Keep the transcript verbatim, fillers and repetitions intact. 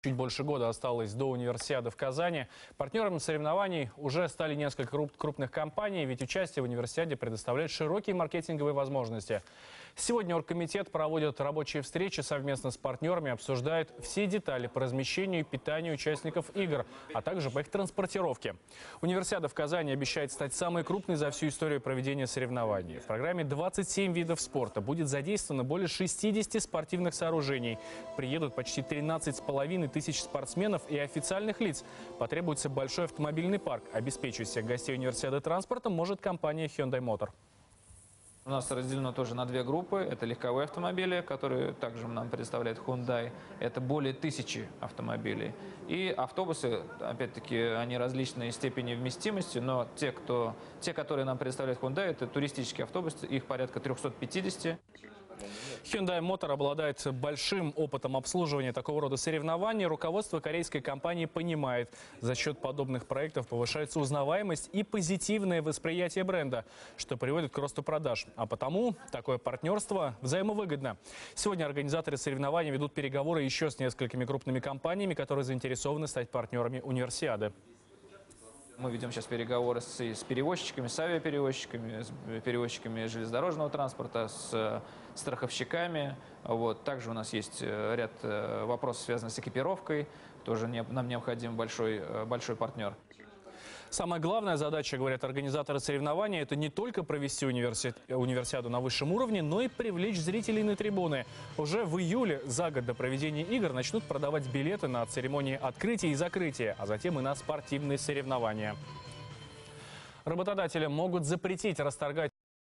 Чуть больше года осталось до универсиады в Казани. Партнерами соревнований уже стали несколько крупных компаний, ведь участие в универсиаде предоставляет широкие маркетинговые возможности. Сегодня оргкомитет проводит рабочие встречи совместно с партнерами, обсуждает все детали по размещению и питанию участников игр, а также по их транспортировке. Универсиада в Казани обещает стать самой крупной за всю историю проведения соревнований. В программе двадцать семь видов спорта, будет задействовано более шестидесяти спортивных сооружений. Приедут почти тринадцать с половиной тысяч спортсменов и официальных лиц. Потребуется большой автомобильный парк. Обеспечить всех гостей универсиады транспортом может компания Hyundai Motor. У нас разделено тоже на две группы. Это легковые автомобили, которые также нам предоставляет Hyundai. Это более тысячи автомобилей. И автобусы, опять-таки, они различной степени вместимости, но те, кто, те, которые нам предоставляет Hyundai, это туристические автобусы, их порядка трёхсот пятидесяти. Hyundai Motor обладает большим опытом обслуживания такого рода соревнований. Руководство корейской компании понимает, за счет подобных проектов повышается узнаваемость и позитивное восприятие бренда, что приводит к росту продаж. А потому такое партнерство взаимовыгодно. Сегодня организаторы соревнований ведут переговоры еще с несколькими крупными компаниями, которые заинтересованы стать партнерами универсиады. Мы ведем сейчас переговоры с, с перевозчиками, с авиаперевозчиками, с перевозчиками железнодорожного транспорта, с страховщиками. Вот. Также у нас есть ряд вопросов, связанных с экипировкой. Тоже не, нам необходим большой, большой партнер. Самая главная задача, говорят организаторы соревнований, это не только провести универси... универсиаду на высшем уровне, но и привлечь зрителей на трибуны. Уже в июле, за год до проведения игр, начнут продавать билеты на церемонии открытия и закрытия, а затем и на спортивные соревнования. Работодатели могут запретить расторгать